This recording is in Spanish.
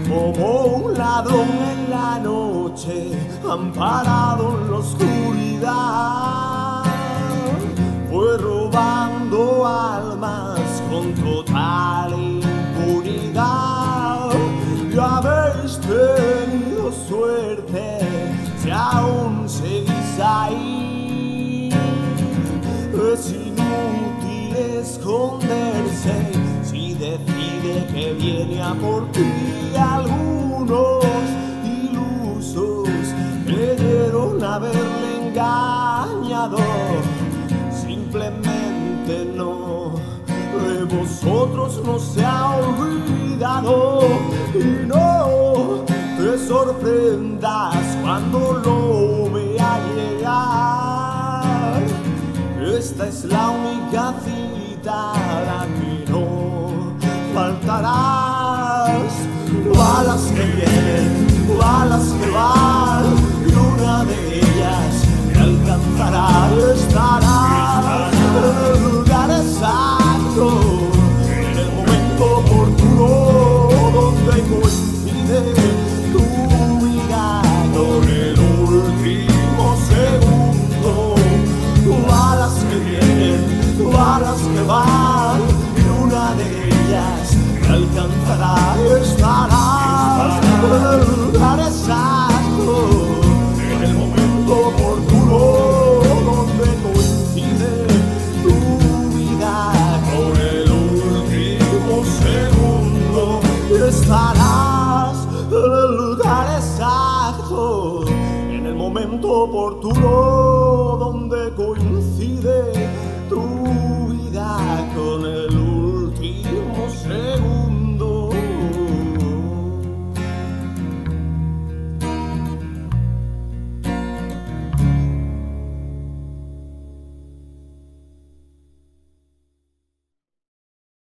como un ladrón en la noche, amparado en la oscuridad, fue robando almas con total impunidad. Ya habéis tenido suerte si aún seguís ahí. Es inútil esconderse si decide que viene a por ti. Algunos ilusos creyeron haberle engañado, simplemente no. De vosotros no se ha olvidado, y no te sorprendas cuando lo vea llegar. Esta es la única cita a la que no faltarás. Balas que vienen, balas que van, y una de ellas te alcanzará. Estarás en el lugar exacto, en el momento oportuno, donde coincide tu vida con el último segundo. Balas que vienen, balas que van, y una de ellas te alcanzará. Estarás en el lugar exacto, en el momento oportuno, donde coincide tu vida con el último segundo. Estarás en el lugar exacto, en el momento oportuno, donde coincide